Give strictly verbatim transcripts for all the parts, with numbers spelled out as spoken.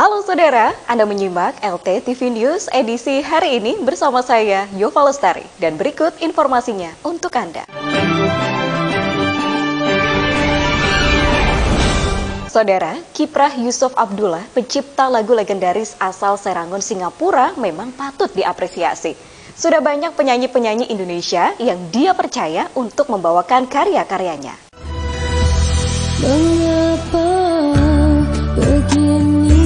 Halo saudara, Anda menyimak L T T V News edisi hari ini bersama saya, Yova Lestari. Dan berikut informasinya untuk Anda. Saudara, kiprah Yusuf Abdullah, pencipta lagu legendaris asal Serangun, Singapura, memang patut diapresiasi. Sudah banyak penyanyi-penyanyi Indonesia yang dia percaya untuk membawakan karya-karyanya. Mengapa begini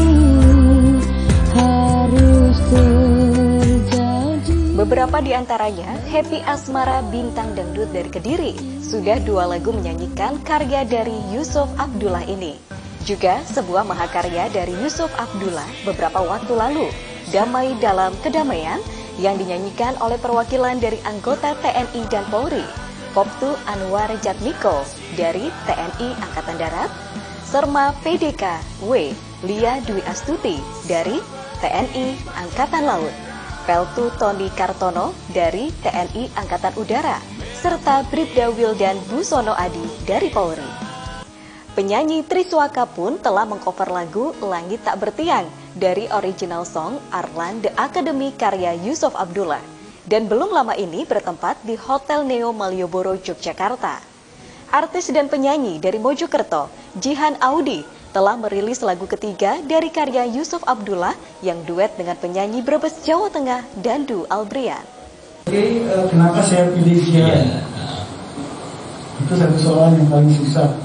harus terjadi? Beberapa di antaranya, Happy Asmara, bintang dangdut dari Kediri, sudah dua lagu menyanyikan karya dari Yusuf Abdullah ini. Juga sebuah mahakarya dari Yusuf Abdullah beberapa waktu lalu, Damai Dalam Kedamaian, yang dinyanyikan oleh perwakilan dari anggota T N I dan Polri, Koptu Anwar Jatmiko dari T N I Angkatan Darat, Serma P D K W Lia Dwi Astuti dari T N I Angkatan Laut, Peltu Tony Kartono dari T N I Angkatan Udara, serta Bribda Wildan Busono Adi dari Polri. Penyanyi Triswaka pun telah mengcover lagu Langit Tak Bertiang dari original song Arlan The Academy karya Yusuf Abdullah, dan belum lama ini bertempat di Hotel Neo Malioboro, Yogyakarta. Artis dan penyanyi dari Mojokerto, Jihan Audi, telah merilis lagu ketiga dari karya Yusuf Abdullah yang duet dengan penyanyi Brebes, Jawa Tengah, Dandu Albrian. Oke, uh, kenapa saya pilih Jihan? Yeah. Itu satu soalan yang paling susah.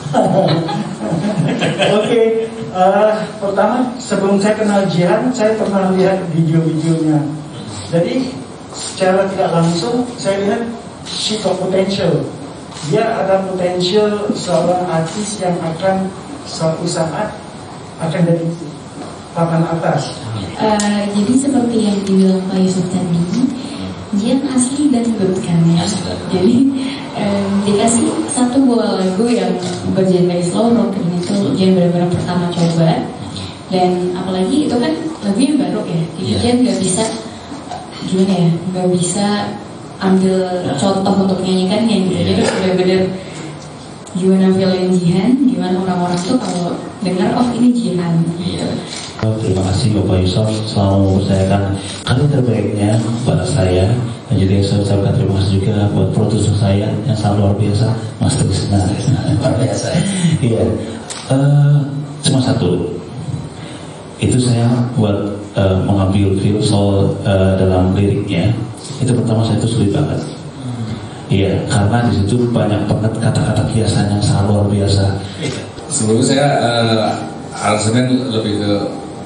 Oke, okay, uh, pertama sebelum saya kenal Jihan, saya pernah lihat video-videonya. Jadi secara tidak langsung saya lihat she got potential. Dia ada potensial seorang artis yang akan suatu saat akan dari papan atas. Uh, jadi seperti yang dibilang Pak Yusuf tadi, Jihan asli dangdut kan ya. Jadi um, dikasih satu buah lagu yang bergenre slow rock, dan itu Jihan benar-benar pertama coba. Dan apalagi itu kan lagu yang baru ya, jadi yeah. Jihan nggak bisa gimana ya, nggak bisa ambil contoh untuk nyanyikannya gitu. Jadi benar-benar gimana feeling Jihan, gimana orang-orang tuh kalau dengar oh ini Jihan gitu. Terima kasih Bapak Yusuf selalu mempercayakan karya terbaiknya kepada saya. Dan juga saya ucapkan terima kasih juga buat produser saya yang sangat luar biasa, Mas Trisna. Luar biasa. Iya. Uh, cuma satu. Itu saya buat uh, mengambil feel soul uh, dalam liriknya. Itu pertama saya itu sulit banget. Iya, karena di situ banyak banget kata-kata kiasan yang sangat luar biasa. Sebelumnya saya uh, aransemen lebih ke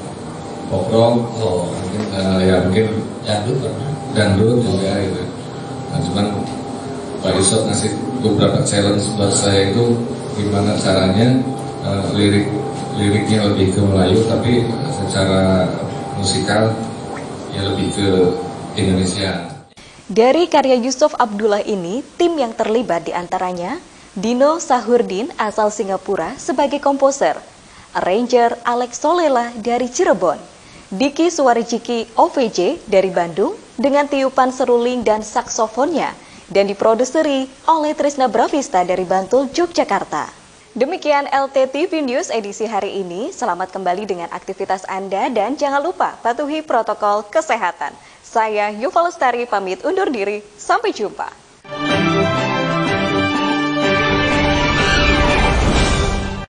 pop rock, oh, mungkin uh, ya mungkin dangdut pernah, dangdut juga gitu. Nah, cuman Pak Yusuf ngasih beberapa challenge buat saya itu gimana caranya uh, lirik liriknya lebih ke Melayu, tapi secara musikal ya lebih ke Indonesia. Dari karya Yusuf Abdullah ini, tim yang terlibat diantaranya Dino Sahurdin asal Singapura sebagai komposer, arranger Alex Solela dari Cirebon, Diki Suwarijiki O V J dari Bandung dengan tiupan seruling dan saksofonnya, dan diproduseri oleh Trisna Bravista dari Bantul, Yogyakarta. Demikian L T T V News edisi hari ini. Selamat kembali dengan aktivitas Anda dan jangan lupa patuhi protokol kesehatan. Saya Yova Lestari pamit undur diri. Sampai jumpa.